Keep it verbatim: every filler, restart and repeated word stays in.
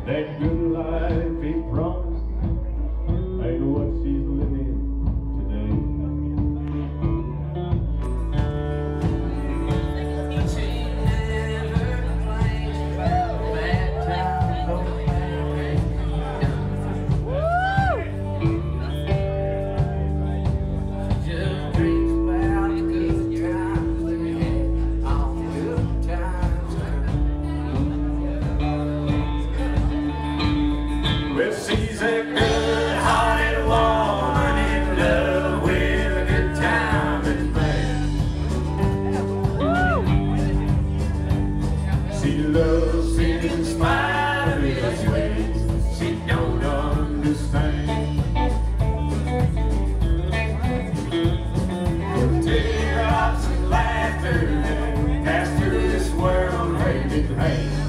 That good life he promised ain't what she's living today. She never complains about bad times or bad days. She just dreams about the good times that we had on good times. Well, she's a good-hearted woman in love with a good time and bad. She loves him in spite of his ways she don't understand. Teardrops and laughter pass through this world, hand in hand.